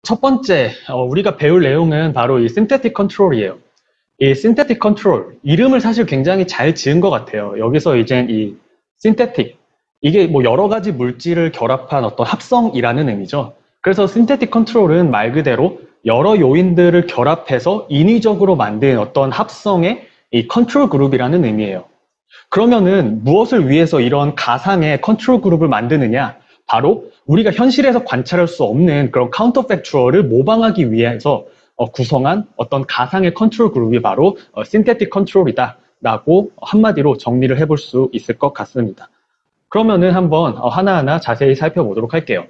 첫 번째, 우리가 배울 내용은 바로 이 synthetic control이에요. 이 synthetic control, 이름을 사실 굉장히 잘 지은 것 같아요. 여기서 이제 이 synthetic, 이게 뭐 여러 가지 물질을 결합한 어떤 합성이라는 의미죠. 그래서 synthetic control은 말 그대로 여러 요인들을 결합해서 인위적으로 만든 어떤 합성의 이 컨트롤 그룹이라는 의미예요. 그러면은 무엇을 위해서 이런 가상의 컨트롤 그룹을 만드느냐? 바로 우리가 현실에서 관찰할 수 없는 그런 카운터 팩추얼을 모방하기 위해서 구성한 어떤 가상의 컨트롤 그룹이 바로 신테틱 컨트롤이다 라고 한마디로 정리를 해볼 수 있을 것 같습니다. 그러면은 한번 하나하나 자세히 살펴보도록 할게요.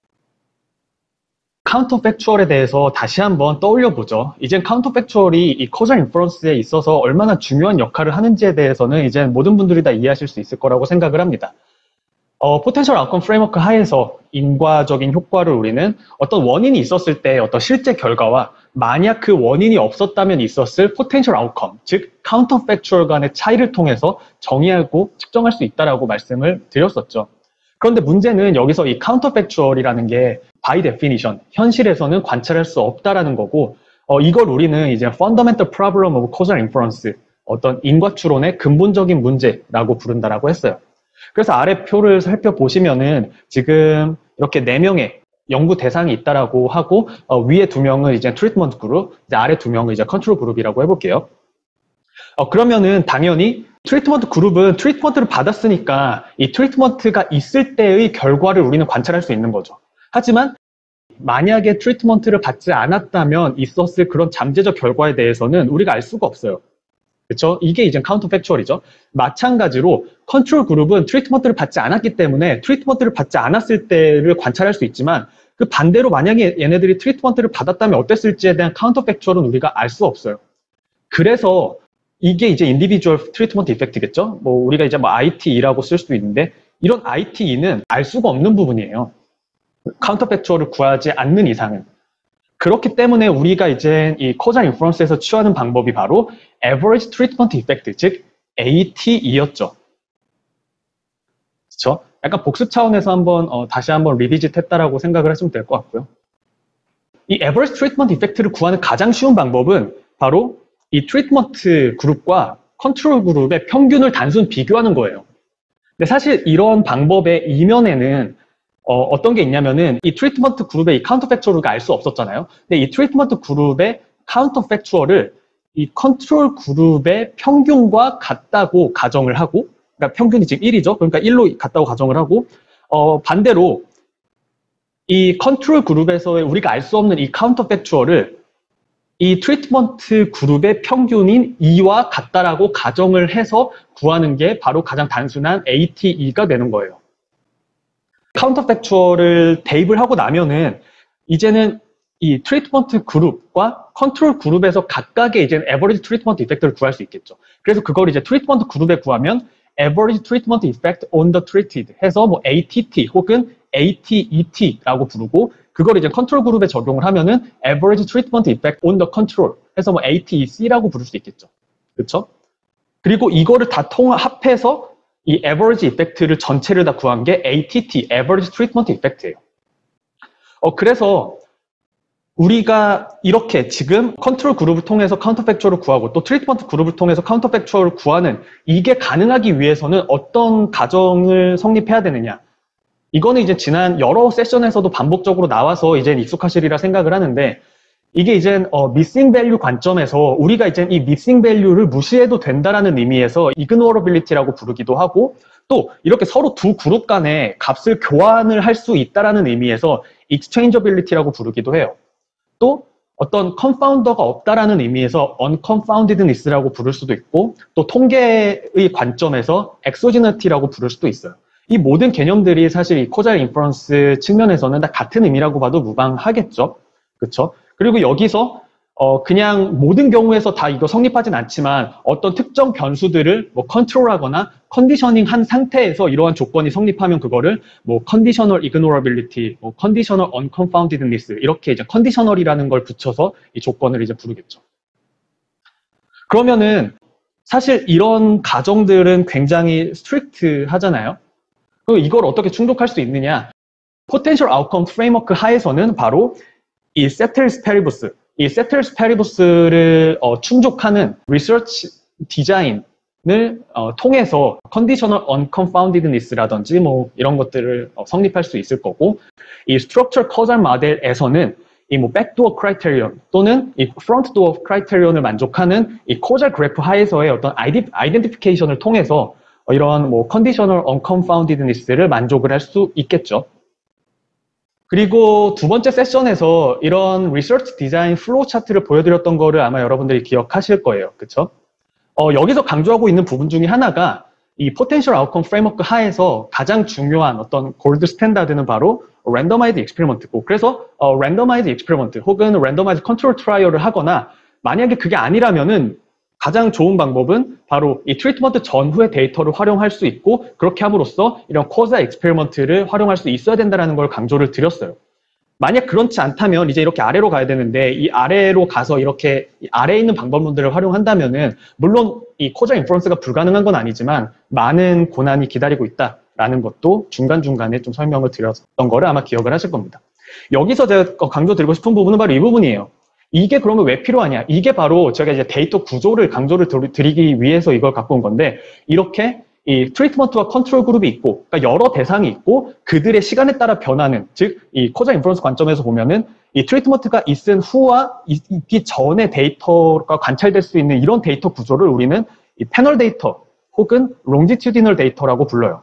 카운터 팩추얼에 대해서 다시 한번 떠올려 보죠. 이젠 카운터 팩추얼이 이 커전 인퍼런스에 있어서 얼마나 중요한 역할을 하는지에 대해서는 이제 모든 분들이 다 이해하실 수 있을 거라고 생각을 합니다. 포텐셜 아웃컴 프레임워크 하에서 인과적인 효과를 우리는 어떤 원인이 있었을 때 어떤 실제 결과와 만약 그 원인이 없었다면 있었을 포텐셜 아웃컴, 즉 카운터 팩추얼 간의 차이를 통해서 정의하고 측정할 수 있다라고 말씀을 드렸었죠. 그런데 문제는 여기서 이 카운터 팩추얼이라는 게 by definition, 현실에서는 관찰할 수 없다라는 거고, 이걸 우리는 이제 fundamental problem of causal inference, 어떤 인과추론의 근본적인 문제라고 부른다라고 했어요. 그래서 아래 표를 살펴보시면은 지금 이렇게 4명의 연구 대상이 있다라고 하고, 위에 2명은 이제 트리트먼트 그룹, 이제 아래 2명은 이제 컨트롤 그룹이라고 해볼게요. 그러면은 당연히 트리트먼트 그룹은 트리트먼트를 받았으니까 이 트리트먼트가 있을 때의 결과를 우리는 관찰할 수 있는 거죠. 하지만 만약에 트리트먼트를 받지 않았다면 있었을 그런 잠재적 결과에 대해서는 우리가 알 수가 없어요. 그렇죠? 이게 이제 카운터 팩추얼이죠. 마찬가지로 컨트롤 그룹은 트리트먼트를 받지 않았기 때문에 트리트먼트를 받지 않았을 때를 관찰할 수 있지만 그 반대로 만약에 얘네들이 트리트먼트를 받았다면 어땠을지에 대한 카운터 팩추얼은 우리가 알 수 없어요. 그래서 이게 이제 인디비주얼 트리트먼트 이펙트겠죠? 뭐 우리가 이제 뭐 ITE라고 쓸 수도 있는데 이런 ITE는 알 수가 없는 부분이에요. 카운터 팩추얼을 구하지 않는 이상은. 그렇기 때문에 우리가 이제 이 코잘 인퍼런스에서 취하는 방법이 바로 Average Treatment Effect, 즉 ATE였죠. 그렇죠? 약간 복습 차원에서 한번 다시 한번 리비짓 했다라고 생각을 하시면 될 것 같고요. 이 Average Treatment Effect를 구하는 가장 쉬운 방법은 바로 이 트리트먼트 그룹과 컨트롤 그룹의 평균을 단순 비교하는 거예요. 근데 사실 이런 방법의 이면에는 어떤 게 있냐면은 이 트리트먼트 그룹의 이 카운터 팩추얼을 알 수 없었잖아요. 근데 이 트리트먼트 그룹의 카운터 팩추얼을 이 컨트롤 그룹의 평균과 같다고 가정을 하고, 그러니까 평균이 지금 1이죠. 그러니까 1로 같다고 가정을 하고, 반대로 이 컨트롤 그룹에서의 우리가 알 수 없는 이 카운터 팩추얼을 이 트리트먼트 그룹의 평균인 2와 같다라고 가정을 해서 구하는 게 바로 가장 단순한 ATE가 되는 거예요. 카운터 팩추얼을 대입을 하고 나면은 이제는 이 트리트먼트 그룹과 컨트롤 그룹에서 각각의 이제 에버리지 트리트먼트 이펙트를 구할 수 있겠죠. 그래서 그걸 이제 트리트먼트 그룹에 구하면 average treatment effect on the treated 해서 뭐 ATT 혹은 ATET라고 부르고, 그걸 이제 컨트롤 그룹에 적용을 하면은 average treatment effect on the control 해서 뭐 ATEC라고 부를 수 있겠죠. 그렇죠? 그리고 이거를 다 합해서 이 average effect를 전체를 다 구한 게 ATT, average treatment effect예요. 그래서 우리가 이렇게 지금 컨트롤 그룹을 통해서 카운터 팩추얼을 구하고 또 트리트먼트 그룹을 통해서 카운터 팩추얼을 구하는, 이게 가능하기 위해서는 어떤 가정을 성립해야 되느냐. 이거는 이제 지난 여러 세션에서도 반복적으로 나와서 이제 익숙하시리라 생각을 하는데, 이게 이제 missing value 관점에서 우리가 이제 이 missing value를 무시해도 된다라는 의미에서 ignorability라고 부르기도 하고, 또 이렇게 서로 두 그룹 간에 값을 교환을 할 수 있다라는 의미에서 exchangeability라고 부르기도 해요. 또 어떤 confounder가 없다라는 의미에서 unconfoundedness라고 부를 수도 있고, 또 통계의 관점에서 exogenity라고 부를 수도 있어요. 이 모든 개념들이 사실 이 코잘 인퍼런스 측면에서는 다 같은 의미라고 봐도 무방하겠죠. 그렇죠? 그리고 여기서 그냥 모든 경우에서 다 이거 성립하진 않지만 어떤 특정 변수들을 뭐 컨트롤하거나 컨디셔닝 한 상태에서 이러한 조건이 성립하면 그거를 뭐 컨디셔널 ignorability, 뭐 컨디셔널 unconfoundedness 이렇게 이제 컨디셔널이라는 걸 붙여서 이 조건을 이제 부르겠죠. 그러면은 사실 이런 가정들은 굉장히 스트릭트 하잖아요. 그럼 이걸 어떻게 충족할 수 있느냐? 포텐셜 아웃컴 프레임워크 하에서는 바로 이 ceteris paribus, 이 ceteris paribus를 충족하는 research 디자인을 통해서 conditional unconfoundedness라든지 뭐 이런 것들을 성립할 수 있을 거고, 이 structure causal model에서는 이 뭐 backdoor criterion 또는 이 front door criterion을 만족하는 이 causal graph 하에서의 어떤 identification을 통해서 이런 뭐 conditional unconfoundedness를 만족을 할 수 있겠죠. 그리고 두 번째 세션에서 이런 리서치 디자인 플로우 차트를 보여드렸던 거를 아마 여러분들이 기억하실 거예요. 그쵸? 여기서 강조하고 있는 부분 중에 하나가 이 포텐셜 아웃컴 프레임워크 하에서 가장 중요한 어떤 골드 스탠다드는 바로 랜더마이즈 익스페리먼트고, 그래서 랜더마이즈 익스페리먼트 혹은 랜더마이즈 컨트롤 트라이얼을 하거나, 만약에 그게 아니라면은 가장 좋은 방법은 바로 이 트리트먼트 전후의 데이터를 활용할 수 있고, 그렇게 함으로써 이런 코자 익스페리먼트를 활용할 수 있어야 된다는 걸 강조를 드렸어요. 만약 그렇지 않다면 이제 이렇게 아래로 가야 되는데, 이 아래로 가서 이렇게 아래에 있는 방법론들을 활용한다면은 물론 이 코자 인퍼런스가 불가능한 건 아니지만 많은 고난이 기다리고 있다라는 것도 중간중간에 좀 설명을 드렸던 거를 아마 기억을 하실 겁니다. 여기서 제가 강조드리고 싶은 부분은 바로 이 부분이에요. 이게 그러면 왜 필요하냐? 이게 바로 제가 이제 데이터 구조를 강조를 드리기 위해서 이걸 갖고 온 건데, 이렇게 이 트리트먼트와 컨트롤 그룹이 있고, 그러니까 여러 대상이 있고 그들의 시간에 따라 변하는, 즉 이 코자 인퍼런스 관점에서 보면은 이 트리트먼트가 있은 후와 있기 전의 데이터가 관찰될 수 있는 이런 데이터 구조를 우리는 이 패널 데이터 혹은 롱지튜디널 데이터라고 불러요.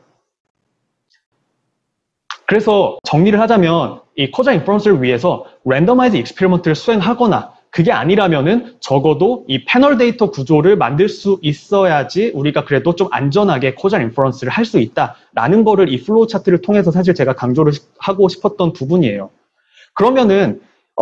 그래서 정리를 하자면 이 코자 인퍼런스를 위해서 랜더마이즈 익스페리먼트를 수행하거나, 그게 아니라면은 적어도 이 패널 데이터 구조를 만들 수 있어야지 우리가 그래도 좀 안전하게 코자 인퍼런스를 할 수 있다라는 거를 이 플로우 차트를 통해서 사실 제가 강조를 하고 싶었던 부분이에요. 그러면은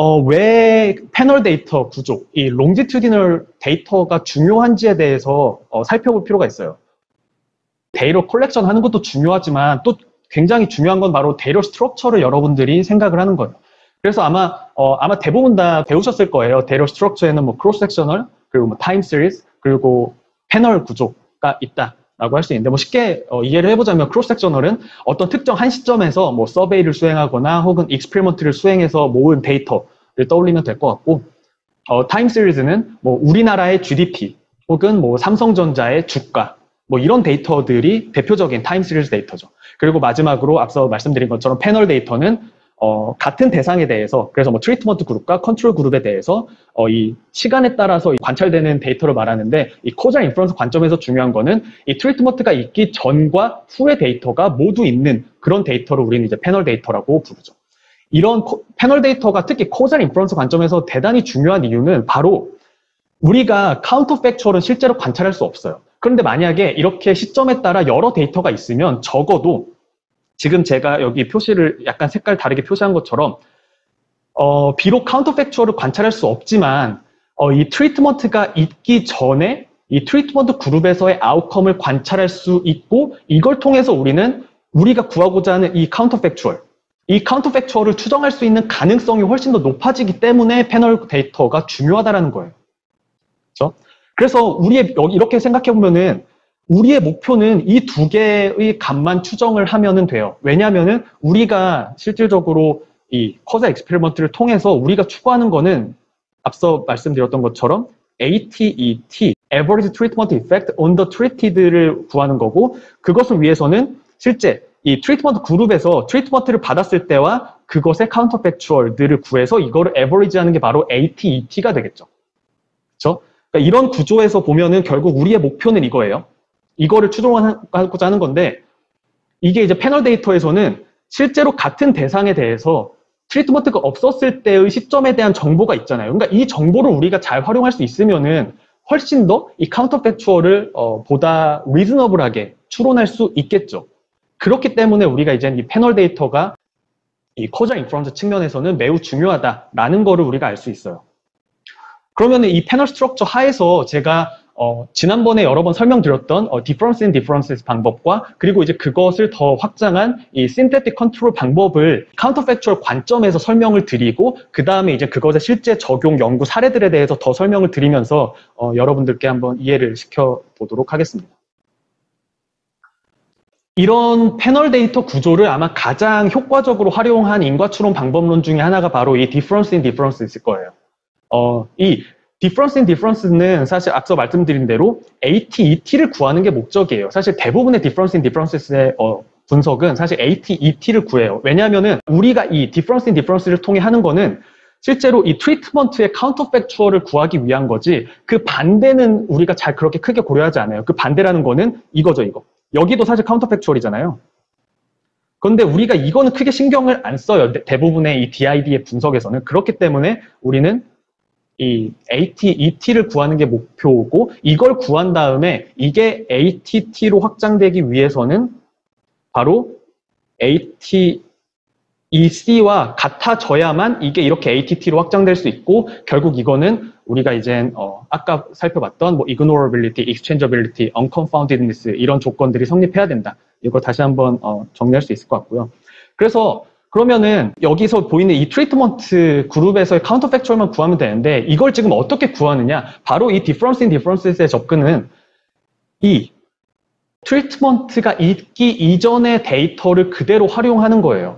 왜 패널 데이터 구조, 이 롱지튜디널 데이터가 중요한지에 대해서 살펴볼 필요가 있어요. 데이터 컬렉션 하는 것도 중요하지만 또 굉장히 중요한 건 바로 데이터 스트럭처를 여러분들이 생각을 하는 거예요. 그래서 아마 대부분 다 배우셨을 거예요. 데이터 스트럭처에는 뭐 크로스 섹셔널, 그리고 뭐 타임 시리즈, 그리고 패널 구조가 있다라고 할 수 있는데, 뭐 쉽게 이해를 해보자면 크로스 섹셔널은 어떤 특정 한 시점에서 뭐 서베이를 수행하거나 혹은 익스페리먼트를 수행해서 모은 데이터를 떠올리면 될 것 같고, 타임 시리즈는 뭐 우리나라의 GDP 혹은 뭐 삼성전자의 주가, 뭐 이런 데이터들이 대표적인 타임 시리즈 데이터죠. 그리고 마지막으로 앞서 말씀드린 것처럼 패널 데이터는 같은 대상에 대해서, 그래서 뭐 트리트먼트 그룹과 컨트롤 그룹에 대해서 이 시간에 따라서 관찰되는 데이터를 말하는데, 이 코자 인퍼런스 관점에서 중요한 거는 이 트리트먼트가 있기 전과 후의 데이터가 모두 있는 그런 데이터를 우리는 이제 패널 데이터라고 부르죠. 이런 패널 데이터가 특히 코자 인퍼런스 관점에서 대단히 중요한 이유는 바로 우리가 카운터 팩추얼은 실제로 관찰할 수 없어요. 그런데 만약에 이렇게 시점에 따라 여러 데이터가 있으면 적어도 지금 제가 여기 표시를 약간 색깔 다르게 표시한 것처럼 비록 카운터 팩추얼을 관찰할 수 없지만 이 트리트먼트가 있기 전에 이 트리트먼트 그룹에서의 아웃컴을 관찰할 수 있고, 이걸 통해서 우리가 구하고자 하는 이 카운터 팩추얼을 추정할 수 있는 가능성이 훨씬 더 높아지기 때문에 패널 데이터가 중요하다는 거예요. 그렇죠? 그래서 이렇게 생각해 보면은 우리의 목표는 이 두 개의 값만 추정을 하면은 돼요. 왜냐하면은 우리가 실질적으로 이 코자 익스페리먼트를 통해서 우리가 추구하는 거는 앞서 말씀드렸던 것처럼 ATET, Average Treatment Effect on the Treated를 구하는 거고, 그것을 위해서는 실제 이 트리트먼트 그룹에서 트리트먼트를 받았을 때와 그것의 카운터 팩추얼들을 구해서 이거를 에버리지하는 게 바로 ATET가 되겠죠. 그렇죠? 그러니까 이런 구조에서 보면은 결국 우리의 목표는 이거예요. 이거를 추정하고자 하는 건데, 이게 이제 패널 데이터에서는 실제로 같은 대상에 대해서 트리트먼트가 없었을 때의 시점에 대한 정보가 있잖아요. 그러니까 이 정보를 우리가 잘 활용할 수 있으면은 훨씬 더 이 카운터 팩추얼을 보다 리즈너블하게 추론할 수 있겠죠. 그렇기 때문에 우리가 이제 이 패널 데이터가 이 코자 인퍼런스 측면에서는 매우 중요하다라는 거를 우리가 알 수 있어요. 그러면 이 패널 스트럭처 하에서 제가 지난번에 여러 번 설명드렸던 difference in differences 방법과, 그리고 이제 그것을 더 확장한 이 synthetic control 방법을 counterfactual 관점에서 설명을 드리고, 그 다음에 이제 그것의 실제 적용 연구 사례들에 대해서 더 설명을 드리면서 여러분들께 한번 이해를 시켜보도록 하겠습니다. 이런 패널 데이터 구조를 아마 가장 효과적으로 활용한 인과추론 방법론 중에 하나가 바로 이 difference in difference일 거예요. 이 difference in difference는 사실 앞서 말씀드린 대로 AT, ET를 구하는 게 목적이에요. 사실 대부분의 difference in differences의 분석은 사실 AT, ET를 구해요. 왜냐하면은 우리가 이 difference in difference를 통해 하는 거는 실제로 이 트리트먼트의 카운터팩추얼을 구하기 위한 거지 그 반대는 우리가 잘 그렇게 크게 고려하지 않아요. 그 반대라는 거는 이거죠, 이거. 여기도 사실 카운터팩추얼이잖아요. 그런데 우리가 이거는 크게 신경을 안 써요. 대부분의 이 DID의 분석에서는. 그렇기 때문에 우리는 이 AT, ET를 구하는 게 목표고 이걸 구한 다음에 이게 ATT로 확장되기 위해서는 바로 AT, EC와 같아져야만 이게 이렇게 ATT로 확장될 수 있고 결국 이거는 우리가 이제 아까 살펴봤던 뭐 ignorability, exchangeability, unconfoundedness 이런 조건들이 성립해야 된다. 이거 다시 한번 정리할 수 있을 것 같고요. 그래서 그러면은 여기서 보이는 이 트리트먼트 그룹에서의 카운터팩추얼만 구하면 되는데 이걸 지금 어떻게 구하느냐? 바로 이 difference in differences의 접근은 이 트리트먼트가 있기 이전의 데이터를 그대로 활용하는 거예요.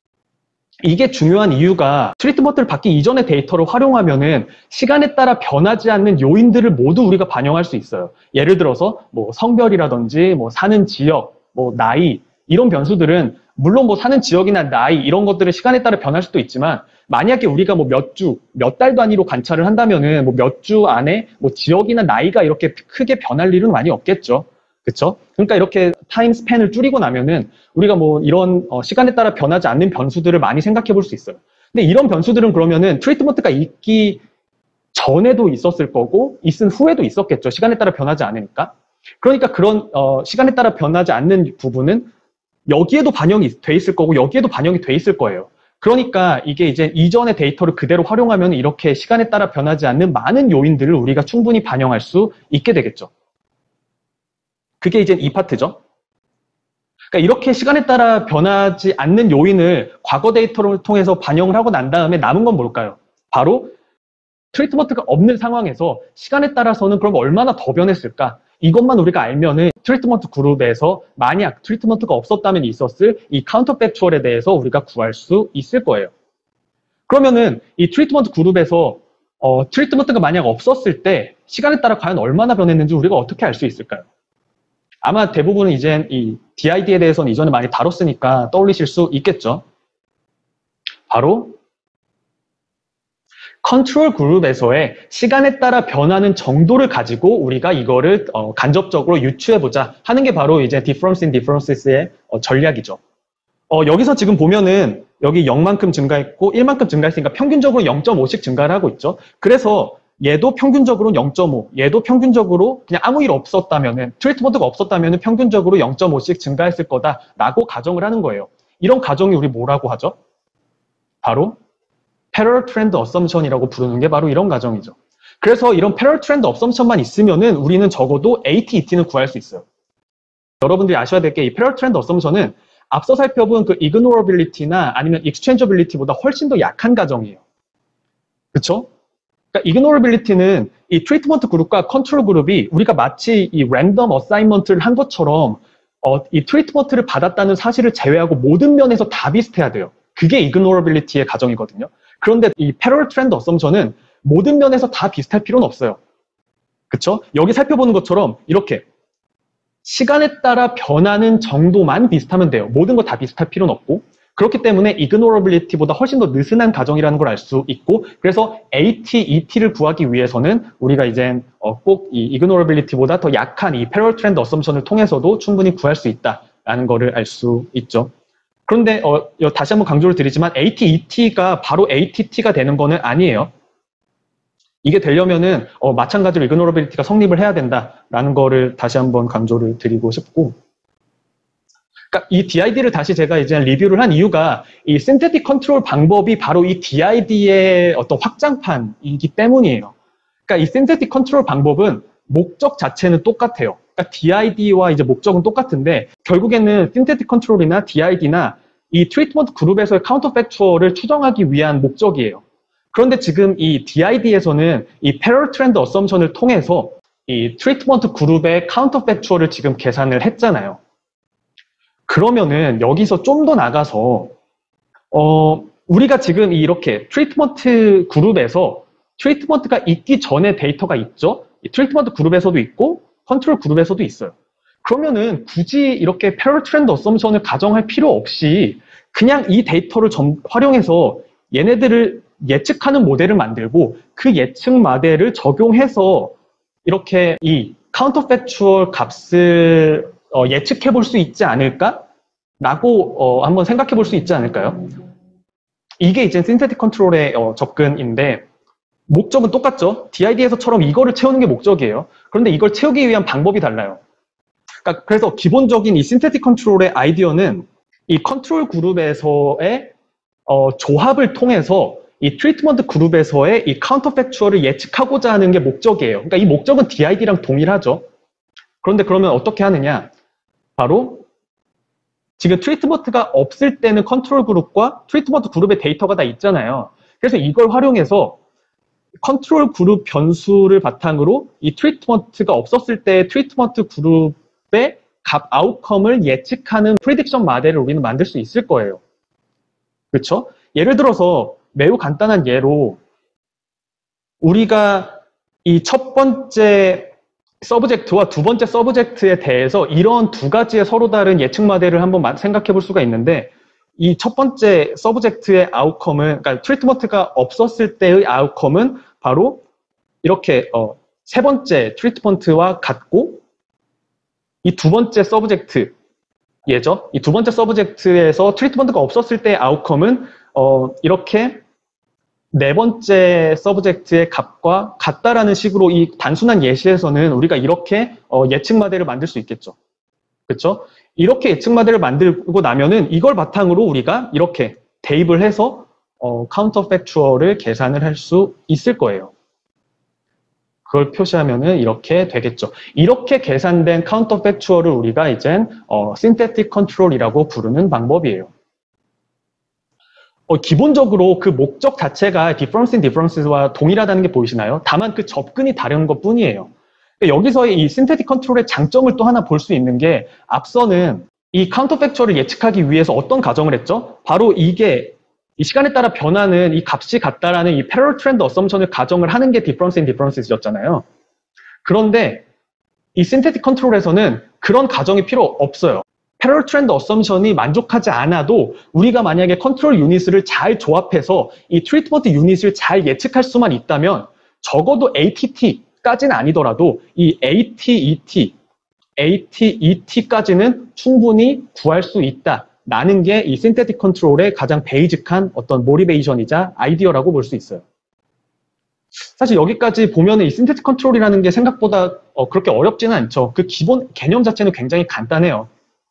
이게 중요한 이유가 트리트먼트를 받기 이전의 데이터를 활용하면은 시간에 따라 변하지 않는 요인들을 모두 우리가 반영할 수 있어요. 예를 들어서 뭐 성별이라든지 뭐 사는 지역, 뭐 나이 이런 변수들은 물론 뭐 사는 지역이나 나이 이런 것들은 시간에 따라 변할 수도 있지만 만약에 우리가 뭐 몇 주, 몇 달 단위로 관찰을 한다면은 뭐 몇 주 안에 뭐 지역이나 나이가 이렇게 크게 변할 일은 많이 없겠죠. 그쵸? 그러니까 이렇게 타임 스팬을 줄이고 나면은 우리가 뭐 이런 시간에 따라 변하지 않는 변수들을 많이 생각해 볼 수 있어요. 근데 이런 변수들은 그러면은 트리트먼트가 있기 전에도 있었을 거고 있은 후에도 있었겠죠. 시간에 따라 변하지 않으니까. 그러니까 그런 시간에 따라 변하지 않는 부분은 여기에도 반영이 돼 있을 거고 여기에도 반영이 돼 있을 거예요. 그러니까 이게 이제 이전의 데이터를 그대로 활용하면 이렇게 시간에 따라 변하지 않는 많은 요인들을 우리가 충분히 반영할 수 있게 되겠죠. 그게 이제 이 파트죠. 그러니까 이렇게 시간에 따라 변하지 않는 요인을 과거 데이터를 통해서 반영을 하고 난 다음에 남은 건 뭘까요? 바로 트리트먼트가 없는 상황에서 시간에 따라서는 그럼 얼마나 더 변했을까? 이것만 우리가 알면은 트리트먼트 그룹에서 만약 트리트먼트가 없었다면 있었을 이 카운터팩추얼에 대해서 우리가 구할 수 있을 거예요. 그러면은 이 트리트먼트 그룹에서 트리트먼트가 만약 없었을 때 시간에 따라 과연 얼마나 변했는지 우리가 어떻게 알 수 있을까요? 아마 대부분은 이제 이 DID에 대해서는 이전에 많이 다뤘으니까 떠올리실 수 있겠죠. 바로 컨트롤 그룹에서의 시간에 따라 변하는 정도를 가지고 우리가 이거를 간접적으로 유추해보자 하는 게 바로 이제 difference in differences의 전략이죠. 여기서 지금 보면은 여기 0만큼 증가했고 1만큼 증가했으니까 평균적으로 0.5씩 증가를 하고 있죠. 그래서 얘도 평균적으로 0.5, 얘도 평균적으로 그냥 아무 일 없었다면은 트리트먼트가 없었다면은 평균적으로 0.5씩 증가했을 거다라고 가정을 하는 거예요. 이런 가정이 우리 뭐라고 하죠? 바로 패러럴 트렌드 어썸션이라고 부르는 게 바로 이런 가정이죠. 그래서 이런 패러럴 트렌드 어썸션만 있으면은 우리는 적어도 AT, ET는 구할 수 있어요. 여러분들이 아셔야 될 게 이 패러럴 트렌드 어썸션은 앞서 살펴본 그 ignorability나 아니면 exchangeability보다 훨씬 더 약한 가정이에요. 그렇죠? 그러니까 ignorability는 이 트리트먼트 그룹과 컨트롤 그룹이 우리가 마치 이 랜덤 어사인먼트를 한 것처럼 이 트리트먼트를 받았다는 사실을 제외하고 모든 면에서 다 비슷해야 돼요. 그게 ignorability의 가정이거든요. 그런데 이 패러럴 트렌드 어썸션은 모든 면에서 다 비슷할 필요는 없어요. 그렇죠? 여기 살펴보는 것처럼 이렇게 시간에 따라 변하는 정도만 비슷하면 돼요. 모든 거 다 비슷할 필요는 없고 그렇기 때문에 ignorability보다 훨씬 더 느슨한 가정이라는 걸 알 수 있고 그래서 AT, ET를 구하기 위해서는 우리가 이제 꼭 이 ignorability보다 더 약한 이 parallel trend assumption을 통해서도 충분히 구할 수 있다라는 거를 알 수 있죠. 그런데 다시 한번 강조를 드리지만 AT, ET가 바로 ATT가 되는 거는 아니에요. 이게 되려면은 마찬가지로 ignorability가 성립을 해야 된다라는 거를 다시 한번 강조를 드리고 싶고 그러니까 이 DID를 다시 제가 이제 리뷰를 한 이유가 이 synthetic control 방법이 바로 이 DID의 어떤 확장판이기 때문이에요. 그러니까 이 synthetic control 방법은 목적 자체는 똑같아요. 그러니까 DID와 이제 목적은 똑같은데 결국에는 synthetic control이나 DID나 이 트리트먼트 그룹에서의 카운터팩추얼을 추정하기 위한 목적이에요. 그런데 지금 이 DID에서는 이 parallel trend assumption을 통해서 이 트리트먼트 그룹의 카운터팩추얼을 지금 계산을 했잖아요. 그러면은 여기서 좀 더 나가서 우리가 지금 이렇게 트리트먼트 그룹에서 트리트먼트가 있기 전에 데이터가 있죠. 이 트리트먼트 그룹에서도 있고 컨트롤 그룹에서도 있어요. 그러면은 굳이 이렇게 패럴 트렌드 어썸션을 가정할 필요 없이 그냥 이 데이터를 활용해서 얘네들을 예측하는 모델을 만들고 그 예측 모델을 적용해서 이렇게 이 카운터팩추얼 값을 예측해 볼 수 있지 않을까? 라고 한번 생각해 볼 수 있지 않을까요? 이게 이제 신세틱 컨트롤의 접근인데 목적은 똑같죠. DID에서처럼 이거를 채우는 게 목적이에요. 그런데 이걸 채우기 위한 방법이 달라요. 그러니까 그래서 기본적인 이 신세틱 컨트롤의 아이디어는 이 컨트롤 그룹에서의 조합을 통해서 이 트리트먼트 그룹에서의 이 카운터팩추얼을 예측하고자 하는 게 목적이에요. 그러니까 이 목적은 DID랑 동일하죠. 그런데 그러면 어떻게 하느냐? 바로 지금 트리트먼트가 없을 때는 컨트롤 그룹과 트리트먼트 그룹의 데이터가 다 있잖아요. 그래서 이걸 활용해서 컨트롤 그룹 변수를 바탕으로 이 트리트먼트가 없었을 때 트리트먼트 그룹의 값 아웃컴을 예측하는 프리딕션 모델을 우리는 만들 수 있을 거예요. 그렇죠? 예를 들어서 매우 간단한 예로 우리가 이 첫 번째 서브젝트와 두 번째 서브젝트에 대해서 이런 두 가지의 서로 다른 예측 모델을 한번 생각해 볼 수가 있는데 이 첫 번째 서브젝트의 아웃컴은 그러니까 트리트먼트가 없었을 때의 아웃컴은 바로 이렇게 세 번째 트리트먼트와 같고 이 두 번째 서브젝트 예죠? 이 두 번째 서브젝트에서 트리트먼트가 없었을 때의 아웃컴은 이렇게 네 번째 서브젝트의 값과 같다라는 식으로 이 단순한 예시에서는 우리가 이렇게 예측 모델을 만들 수 있겠죠. 그렇죠? 이렇게 예측 모델을 만들고 나면은 이걸 바탕으로 우리가 이렇게 대입을 해서 카운터팩추얼을 계산을 할 수 있을 거예요. 그걸 표시하면은 이렇게 되겠죠. 이렇게 계산된 카운터팩추얼을 우리가 이젠 신테틱 컨트롤이라고 부르는 방법이에요. 기본적으로 그 목적 자체가 difference in difference와 동일하다는 게 보이시나요? 다만 그 접근이 다른 것 뿐이에요. 그러니까 여기서의 이 신테틱 컨트롤의 장점을 또 하나 볼 수 있는 게 앞서는 이 카운터팩추얼을 예측하기 위해서 어떤 가정을 했죠? 바로 이게 이 시간에 따라 변하는 이 값이 같다라는 이 패럴 트렌드 어썸션을 가정을 하는 게 difference in differences였잖아요. 그런데 이 신테틱 컨트롤에서는 그런 가정이 필요 없어요. 패럴 트렌드 어썸션이 만족하지 않아도 우리가 만약에 컨트롤 유닛을 잘 조합해서 이 트리트먼트 유닛을 잘 예측할 수만 있다면 적어도 ATT까지는 아니더라도 이 ATET, ATET까지는 충분히 구할 수 있다라는 게 이 신테틱 컨트롤의 가장 베이직한 어떤 모티베이션이자 아이디어라고 볼 수 있어요. 사실 여기까지 보면 이 신테틱 컨트롤이라는 게 생각보다 그렇게 어렵지는 않죠. 그 기본 개념 자체는 굉장히 간단해요.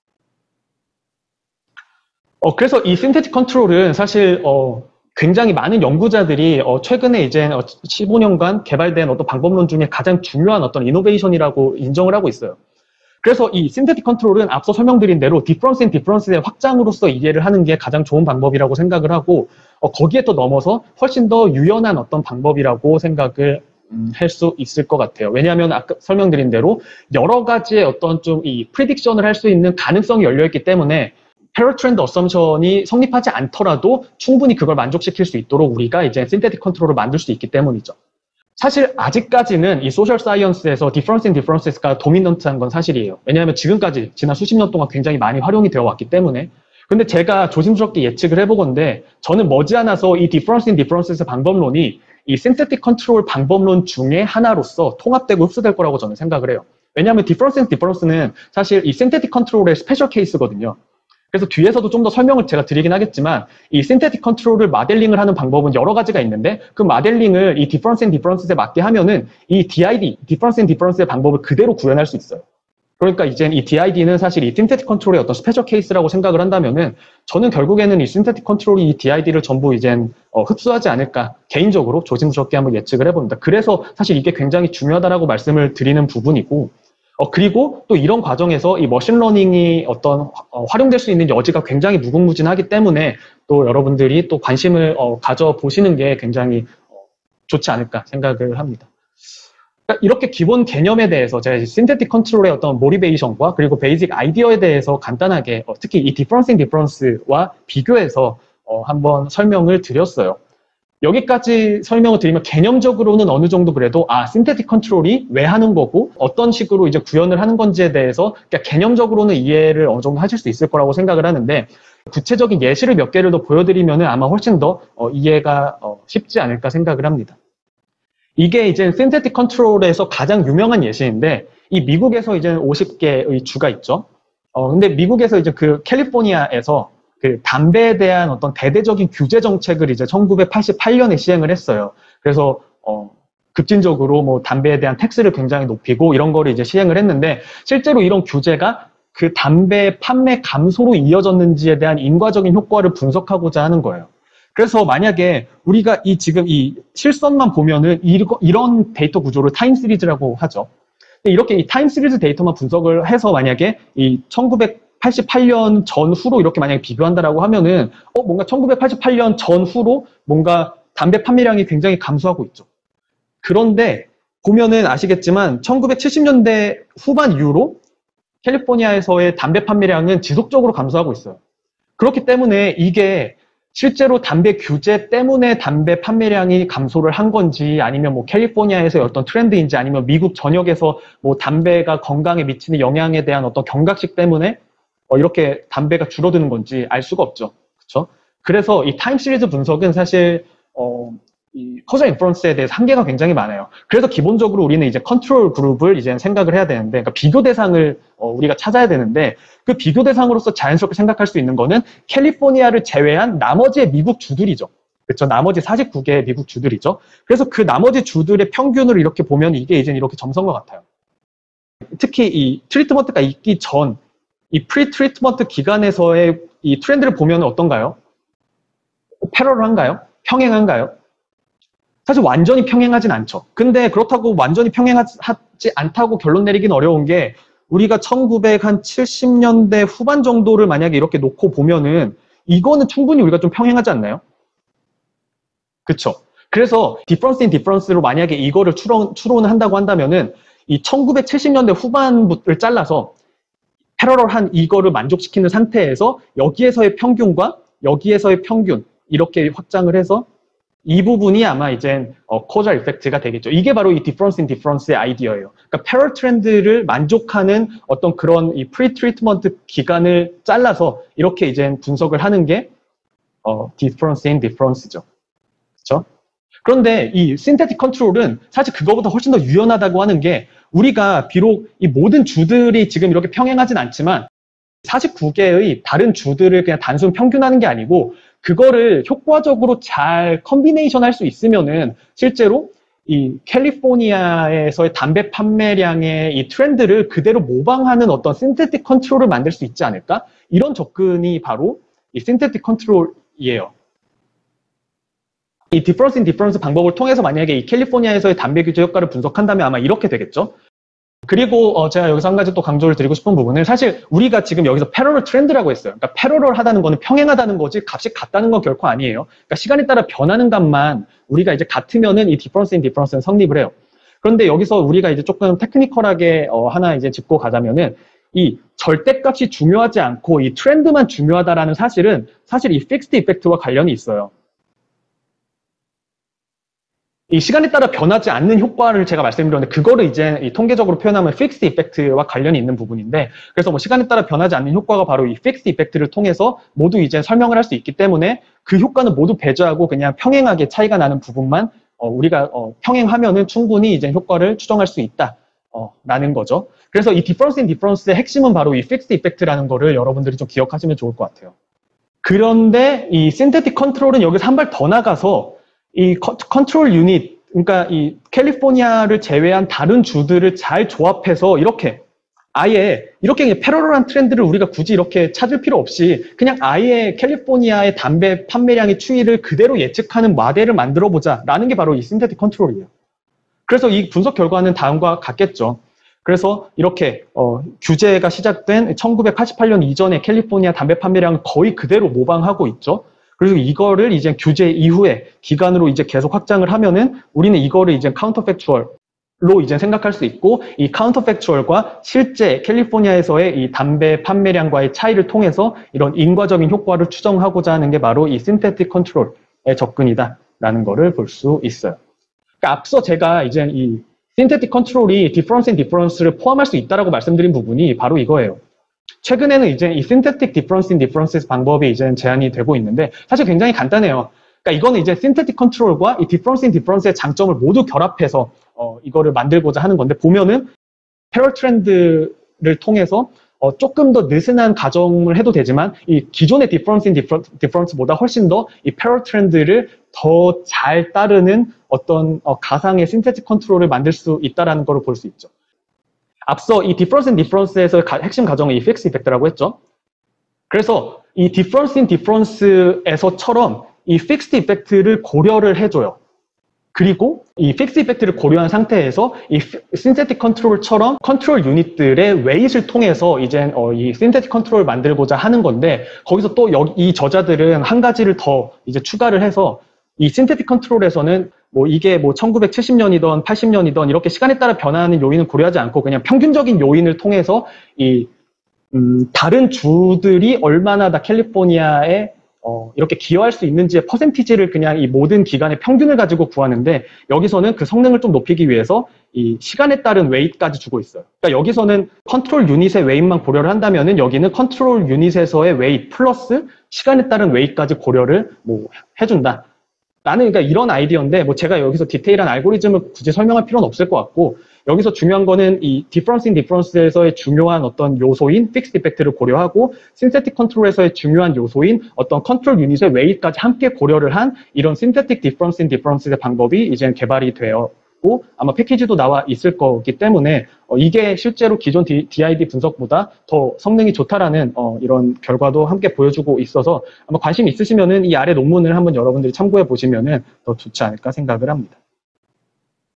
그래서 이 신테틱 컨트롤은 사실 굉장히 많은 연구자들이 최근에 이제 15년간 개발된 어떤 방법론 중에 가장 중요한 어떤 이노베이션이라고 인정을 하고 있어요. 그래서 이 신테틱 컨트롤은 앞서 설명드린 대로 디퍼런스 인 디퍼런스의 확장으로서 이해를 하는 게 가장 좋은 방법이라고 생각을 하고 거기에 또 넘어서 훨씬 더 유연한 어떤 방법이라고 생각을 할 수 있을 것 같아요. 왜냐하면 아까 설명드린 대로 여러 가지의 어떤 좀 이 프리딕션을 할 수 있는 가능성이 열려있기 때문에 패럴 트렌드 어썸션이 성립하지 않더라도 충분히 그걸 만족시킬 수 있도록 우리가 이제 신테틱 컨트롤을 만들 수 있기 때문이죠. 사실 아직까지는 이 소셜 사이언스에서 difference in differences가 도미넌트한 건 사실이에요. 왜냐하면 지금까지 지난 수십 년 동안 굉장히 많이 활용이 되어 왔기 때문에. 근데 제가 조심스럽게 예측을 해보건데 저는 머지않아서 이 difference in differences 방법론이 이 synthetic control 방법론 중에 하나로서 통합되고 흡수될 거라고 저는 생각을 해요. 왜냐하면 difference in difference는 사실 이 synthetic control의 스페셜 케이스거든요. 그래서 뒤에서도 좀 더 설명을 제가 드리긴 하겠지만 이 신테틱 컨트롤을 모델링을 하는 방법은 여러 가지가 있는데 그 모델링을 이 디퍼런스 앤 디퍼런스에 맞게 하면은 이 DID, 디퍼런스 앤 디퍼런스의 방법을 그대로 구현할 수 있어요. 그러니까 이제 이 DID는 사실 이 신테틱 컨트롤의 어떤 스페셜 케이스라고 생각을 한다면은 저는 결국에는 이 신테틱 컨트롤이 이 DID를 전부 이젠 흡수하지 않을까 개인적으로 조심스럽게 한번 예측을 해봅니다. 그래서 사실 이게 굉장히 중요하다라고 말씀을 드리는 부분이고 그리고 또 이런 과정에서 이 머신러닝이 어떤 활용될 수 있는 여지가 굉장히 무궁무진하기 때문에 또 여러분들이 또 관심을 가져보시는 게 굉장히 좋지 않을까 생각을 합니다. 그러니까 이렇게 기본 개념에 대해서 제가 신테틱 컨트롤의 어떤 모티베이션과 그리고 베이직 아이디어에 대해서 간단하게 특히 이 디퍼런싱 디퍼런스와 비교해서 한번 설명을 드렸어요. 여기까지 설명을 드리면 개념적으로는 어느 정도 그래도 신테틱 컨트롤이 왜 하는 거고 어떤 식으로 이제 구현을 하는 건지에 대해서 그러니까 개념적으로는 이해를 어느 정도 하실 수 있을 거라고 생각을 하는데 구체적인 예시를 몇 개를 더 보여드리면 아마 훨씬 더 이해가 쉽지 않을까 생각을 합니다. 이게 이제 신테틱 컨트롤에서 가장 유명한 예시인데 이 미국에서 이제 50개의 주가 있죠. 근데 미국에서 이제 그 캘리포니아에서 그 담배에 대한 어떤 대대적인 규제 정책을 이제 1988년에 시행을 했어요. 그래서 급진적으로 뭐 담배에 대한 텍스를 굉장히 높이고 이런 거를 이제 시행을 했는데 실제로 이런 규제가 그 담배 판매 감소로 이어졌는지에 대한 인과적인 효과를 분석하고자 하는 거예요. 그래서 만약에 우리가 지금 이 실선만 보면은 이런 데이터 구조를 타임 시리즈라고 하죠. 이렇게 이 타임 시리즈 데이터만 분석을 해서 만약에 이 1988년 전후로 이렇게 만약에 비교한다라고 하면은 뭔가 1988년 전후로 뭔가 담배 판매량이 굉장히 감소하고 있죠. 그런데 보면은 아시겠지만 1970년대 후반 이후로 캘리포니아에서의 담배 판매량은 지속적으로 감소하고 있어요. 그렇기 때문에 이게 실제로 담배 규제 때문에 담배 판매량이 감소를 한 건지 아니면 뭐 캘리포니아에서의 어떤 트렌드인지 아니면 미국 전역에서 뭐 담배가 건강에 미치는 영향에 대한 어떤 경각심 때문에 이렇게 담배가 줄어드는 건지 알 수가 없죠. 그렇죠? 그래서 이 타임 시리즈 분석은 사실 이 커저 인퍼런스에 대해서 한계가 굉장히 많아요. 그래서 기본적으로 우리는 이제 컨트롤 그룹을 이제 생각을 해야 되는데, 그러니까 비교 대상을 우리가 찾아야 되는데, 그 비교 대상으로서 자연스럽게 생각할 수 있는 거는 캘리포니아를 제외한 나머지의 미국 주들이죠. 그렇죠? 나머지 49개의 미국 주들이죠. 그래서 그 나머지 주들의 평균을 이렇게 보면 이게 이제 이렇게 점선것 같아요. 특히 이 트리트먼트가 있기 전, 이 프리 트리트먼트 기간에서의 이 트렌드를 보면 어떤가요? 패러럴한가요? 평행한가요? 사실 완전히 평행하진 않죠. 근데 그렇다고 완전히 평행하지 않다고 결론 내리긴 어려운 게 우리가 1970년대 후반 정도를 만약에 이렇게 놓고 보면은 이거는 충분히 우리가 좀 평행하지 않나요? 그쵸? 그래서 디퍼런스 인 디퍼런스로 만약에 이거를 추론을 한다고 한다면은 이 1970년대 후반부를 잘라서 패러럴한 이거를 만족시키는 상태에서 여기에서의 평균과 여기에서의 평균 이렇게 확장을 해서 이 부분이 아마 이제 코잘 이펙트가 되겠죠. 이게 바로 이 디퍼런스 인 디퍼런스의 아이디어예요. 그러니까 패럴 트렌드를 만족하는 어떤 그런 이 프리 트리트먼트 기간을 잘라서 이렇게 이제 분석을 하는 게 디퍼런스 인 디퍼런스죠. 그렇죠? 그런데 이 신테틱 컨트롤은 사실 그거보다 훨씬 더 유연하다고 하는 게 우리가 비록 이 모든 주들이 지금 이렇게 평행하진 않지만 49개의 다른 주들을 그냥 단순 평균하는 게 아니고 그거를 효과적으로 잘 컨비네이션 할 수 있으면은 실제로 이 캘리포니아에서의 담배 판매량의 이 트렌드를 그대로 모방하는 어떤 신테틱 컨트롤을 만들 수 있지 않을까? 이런 접근이 바로 이 신테틱 컨트롤이에요. 이 디퍼런스 인 디퍼런스 방법을 통해서 만약에 이 캘리포니아에서의 담배 규제 효과를 분석한다면 아마 이렇게 되겠죠. 그리고 제가 여기서 한 가지 또 강조를 드리고 싶은 부분은 사실 우리가 지금 여기서 패러럴 트렌드라고 했어요. 그러니까 패러럴 하다는 거는 평행하다는 거지 값이 같다는 건 결코 아니에요. 그러니까 시간에 따라 변하는 값만 우리가 이제 같으면은 이 디퍼런스 인 디퍼런스는 성립을 해요. 그런데 여기서 우리가 이제 조금 테크니컬하게 하나 이제 짚고 가자면은 이 절대값이 중요하지 않고 이 트렌드만 중요하다라는 사실은 사실 이 픽스드 이펙트와 관련이 있어요. 이 시간에 따라 변하지 않는 효과를 제가 말씀드렸는데 그거를 이제 이 통계적으로 표현하면 픽스드 이펙트와 관련이 있는 부분인데 그래서 뭐 시간에 따라 변하지 않는 효과가 바로 이 픽스드 이펙트를 통해서 모두 이제 설명을 할 수 있기 때문에 그 효과는 모두 배제하고 그냥 평행하게 차이가 나는 부분만 우리가 평행하면은 충분히 이제 효과를 추정할 수 있다 라는 거죠. 그래서 이 디퍼런스 인 디퍼런스의 핵심은 바로 이 픽스드 이펙트라는 거를 여러분들이 좀 기억하시면 좋을 것 같아요. 그런데 이 신테틱 컨트롤은 여기서 한 발 더 나가서 이 컨트롤 유닛, 그러니까 이 캘리포니아를 제외한 다른 주들을 잘 조합해서 이렇게 아예 이렇게 그냥 패러럴한 트렌드를 우리가 굳이 이렇게 찾을 필요 없이 그냥 아예 캘리포니아의 담배 판매량의 추이를 그대로 예측하는 모델을 만들어 보자라는 게 바로 이 신테틱 컨트롤이에요. 그래서 이 분석 결과는 다음과 같겠죠. 그래서 이렇게 규제가 시작된 1988년 이전에 캘리포니아 담배 판매량은 거의 그대로 모방하고 있죠. 그리고 이거를 이제 규제 이후에 기간으로 이제 계속 확장을 하면은 우리는 이거를 이제 카운터 팩추얼 로 이제 생각할 수 있고, 이 카운터팩추얼과 실제 캘리포니아에서의 이 담배 판매량과의 차이를 통해서 이런 인과적인 효과를 추정하고자 하는 게 바로 이 신테틱 컨트롤의 접근이다라는 거를 볼 수 있어요. 그러니까 앞서 제가 이제 이 신테틱 컨트롤이 디퍼런스 인 디퍼런스를 포함할 수 있다라고 말씀드린 부분이 바로 이거예요. 최근에는 이제 이 신테틱 디퍼런스 인 디퍼런스 방법이 이제 제한이 되고 있는데 사실 굉장히 간단해요. 그러니까 이거는 이제 신테틱 컨트롤과 이 디퍼런스 인 디퍼런스의 장점을 모두 결합해서 이거를 만들고자 하는 건데, 보면은 패럴 트렌드를 통해서 조금 더 느슨한 가정을 해도 되지만 이 기존의 디퍼런스 인 디퍼런스보다 훨씬 더 이 패럴 트렌드를 더 잘 따르는 어떤 가상의 신테틱 컨트롤을 만들 수 있다라는 걸 볼 수 있죠. 앞서 이 디퍼런스 인 디퍼런스에서 핵심 가정은 이 픽스 이펙트라고 했죠. 그래서 이 디퍼런스 인 디퍼런스에서처럼 이 픽스 이펙트를 고려를 해줘요. 그리고 이 픽스 이펙트를 고려한 상태에서 이 신테틱 컨트롤처럼 컨트롤 유닛들의 웨이트를 통해서 이제 이 신테틱 컨트롤을 만들고자 하는 건데, 거기서 또 이 저자들은 한 가지를 더 이제 추가를 해서 이 신테틱 컨트롤에서는 뭐 이게 뭐 1970년이던 80년이던 이렇게 시간에 따라 변화하는 요인을 고려하지 않고 그냥 평균적인 요인을 통해서 이 다른 주들이 얼마나 다 캘리포니아에 이렇게 기여할 수 있는지의 퍼센티지를 그냥 이 모든 기간의 평균을 가지고 구하는데, 여기서는 그 성능을 좀 높이기 위해서 이 시간에 따른 웨이트까지 주고 있어요. 그러니까 여기서는 컨트롤 유닛의 웨이트만 고려를 한다면은 여기는 컨트롤 유닛에서의 웨이트 플러스 시간에 따른 웨이트까지 고려를 뭐 해준다. 라는, 그러니까 이런 아이디어인데, 뭐 제가 여기서 디테일한 알고리즘을 굳이 설명할 필요는 없을 것 같고, 여기서 중요한 거는 이 디퍼런스 인 디퍼런스에서의 중요한 어떤 요소인 픽스 이펙트를 고려하고, 신테틱 컨트롤에서의 중요한 요소인 어떤 컨트롤 유닛의 웨이트까지 함께 고려를 한 이런 신테틱 디퍼런스 인 디퍼런스의 방법이 이제 개발이 되었고, 아마 패키지도 나와 있을 거기 때문에 이게 실제로 기존 DID 분석보다 더 성능이 좋다라는 이런 결과도 함께 보여주고 있어서 아마 관심 있으시면은 이 아래 논문을 한번 여러분들이 참고해 보시면은 더 좋지 않을까 생각을 합니다.